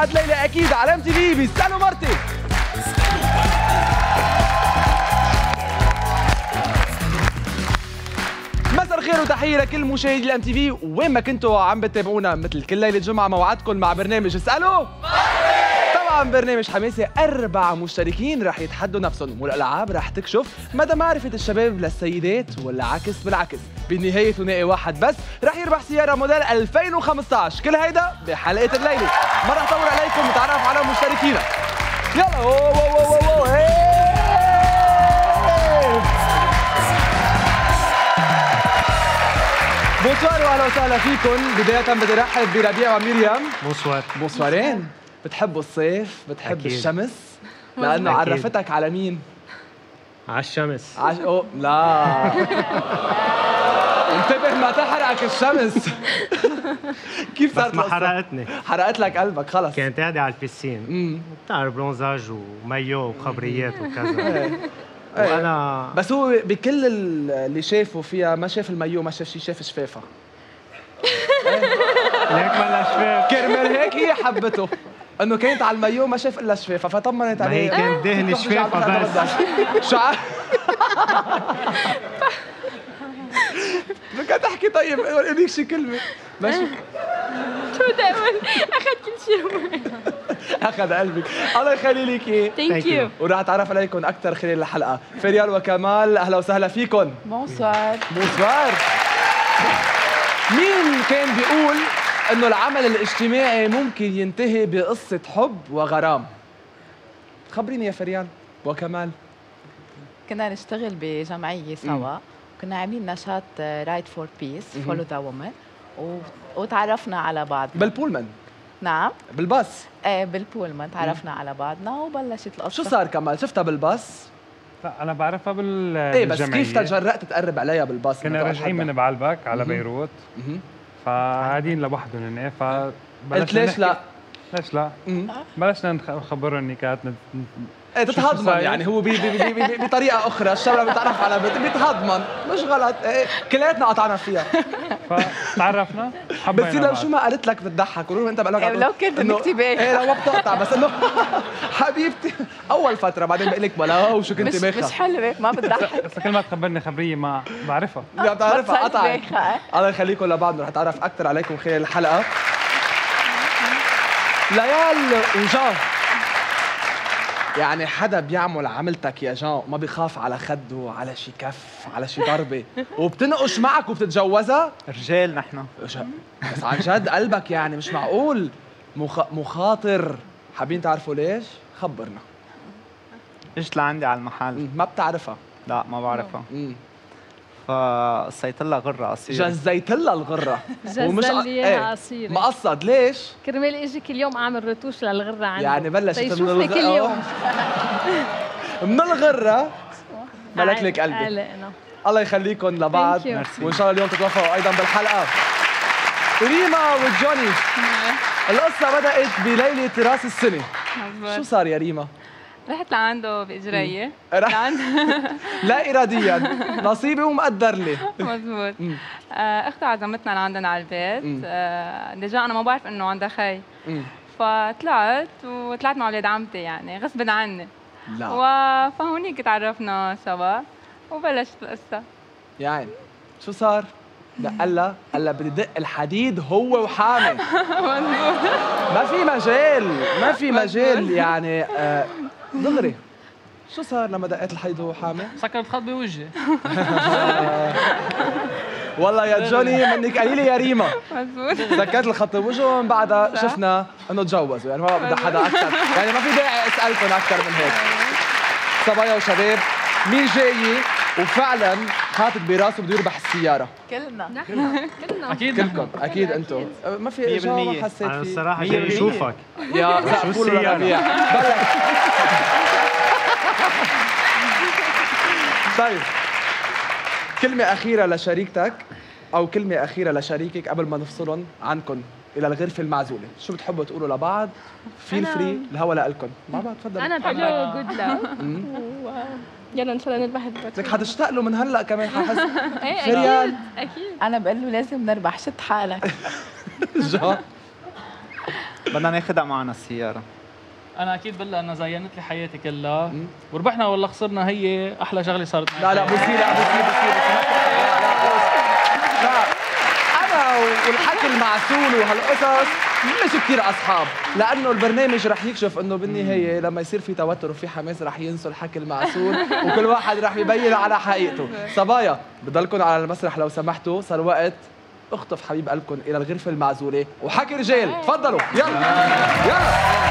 بعد ليلة أكيد على MTV بيسألوا مرتي. مساء الخير وتحية لكل مشاهدي الام تي في وين ما كنتوا عم بتتابعونا مثل كل ليلة جمعة موعدكم مع برنامج اسألوا. طبعا برنامج حماسي 4 مشتركين رح يتحدوا نفسهم والالعاب رح تكشف مدى معرفة الشباب للسيدات ولا عكس بالعكس. بالنهاية ثنائي واحد بس رح يربح سيارة موديل 2015. كل هيدا بحلقة الليلة. ما رح اطول عليكم نتعرف على مشتركينا. يلا بونسوار واهلا وسهلا فيكم. بداية بدي ارحب بربيع ومريم. بونسوار. بونسوارين. بتحبوا الصيف؟ بتحب أكيد. الشمس؟ لأنه أكيد. عرفتك على مين؟ على الشمس. أوه لا انتبه ما تحرقك الشمس. كيف صارت بس ما القصة؟ حرقتني. حرقت لك قلبك خلص. كانت قاعدة على البسين بتعرف برونزاج ومايو وخبريات وكذا. وأنا بس هو بكل اللي شافه فيها ما شاف المايو ما شاف شيء، شاف شفافها. ليك ما شفاف. كرمال هيك هي حبته انه كانت على المايو ما شاف الا شفافها فطمنت ما عليه. هي كانت دهن شفافة بس. شو بدك تحكي طيب قولي شي كلمة. ماشي. شو بدي اقول؟ اخذ كل شيء. اخذ قلبك. الله يخلي لك اياه. ثانك يو. وراح اتعرف عليكم اكثر خلال الحلقة. فريال وكمال اهلا وسهلا فيكم. بونسوار. بونسوار. مين كان بيقول انه العمل الاجتماعي ممكن ينتهي بقصة حب وغرام؟ خبريني يا فريال وكمال. كنا نشتغل بجمعية سوا، كنا عاملين نشاط رايت فور بيس فولو ذا وومن وتعرفنا على بعض. بالبولمان. نعم بالباص. ايه بالبولمان تعرفنا على بعضنا وبلشت القصة. شو صار كمال؟ شفتها بالباص؟ لا انا بعرفها ايه بس كيف تجرأت تقرب عليها بالباص؟ كنا راجعين من بعلبك على بيروت فقاعدين لوحدهم هنا قلت ليش لا؟ ليش لا؟ بلشنا نخبرهم نكات ايه تتهضمن يعني هو بطريقه اخرى الشباب بتعرف على بيتهضمن مش غلط. ايه كلياتنا قطعنا فيها. فتعرفنا بس لو شو ما قالت لك بتضحك ولو انت بقول لك لو كنت مكتبه ايه لو ما بتقطع بس انه حبيبتي اول فتره بعدين بقول لك بلا وشو كنت ماخذ مش حلوه ما بتضحك. بس كل ما تخبرني خبريه ما بعرفها. لا بتعرفها قطعت. بايخة. الله يخليكم لبعض رح اتعرف اكثر عليكم خلال الحلقه. ليال وجان يعني حدا بيعمل عملتك يا جان ما بيخاف على خده على شي كف على شي ضربه وبتنقش معك وبتتجوزها؟ رجال نحن. بس عن جد قلبك يعني مش معقول مخاطر. حابين تعرفوا ليش؟ خبرنا. اجت لعندي على المحل. ما بتعرفها؟ لا ما بعرفها. فقصيت لها غره قصيره. جزيت لها الغره. جزل لي اياها قصيره. مقصد ليش؟ كرمال اجيك اليوم اعمل رتوش للغره عندي. يعني بلشت من يشوفني كل يوم. من الغره ملك لك قلبي. علقنا. الله يخليكم لبعض وان شاء الله اليوم تتوفقوا ايضا بالحلقه. ريما وجوني القصه بدات بليله راس السنه. شو صار يا ريما؟ رحت لعنده باجريه. لا اراديا نصيبي ومقدر لي. مزبوط. اخته عزمتنا لعندنا على البيت. ديجا انا ما بعرف انه عندها خي. فطلعت مع اولاد عمتي يعني غصب عني. لا فهونيك تعرفنا سوا وبلشت القصه. يعني شو صار؟ قال لها بدي دق الحديد هو وحامي. ما في مجال يعني دغري. شو صار لما دقيت الحديد هو حامي؟ سكرت خط بوجهي. والله يا جوني منك قليله يا ريما. مزبوط. سكرت الخط بوجهه ومن بعدها شفنا انه تجوزوا يعني ما بدي حدا اكثر يعني ما في داعي اسالكم اكثر من هيك. صبايا وشباب مين جاي وفعلا حاطط براسه بده يربح السياره؟ كلنا اكيد كلكم اكيد انتم ما في اجابه حسيت فيه. أنا الصراحة جاي أشوفك. يا زقفول ربيع طيب كلمة أخيرة لشريكتك أو كلمة أخيرة لشريكك قبل ما نفصلهم عنكم إلى الغرفة المعزولة. شو بتحبوا تقولوا لبعض؟ فيل فري الهوا لكم. مع بعض تفضل. انا بقول له جود لاك يلا ان شاء الله نربح البطولة. لك حتشتاق له من هلا كمان ححس. ايه فريال اكيد. انا بقول له لازم نربح شد حالك. جا بدنا ناخدها معنا السيارة. انا اكيد بلا انا زينت لي حياتي كلها وربحنا ولا خسرنا هي احلى شغله صارت معي. لا بصير لا انا والحكي المعسول وهالقصص مش كثير اصحاب، لانه البرنامج رح يكشف انه بالنهايه لما يصير في توتر وفي حماس رح ينسوا الحكي المعسول وكل واحد رح يبين على حقيقته. صبايا بضلكم على المسرح لو سمحتوا، صار وقت اخطف حبيب قلبكم الى الغرفه المعزوله وحكي رجال. تفضلوا يلا.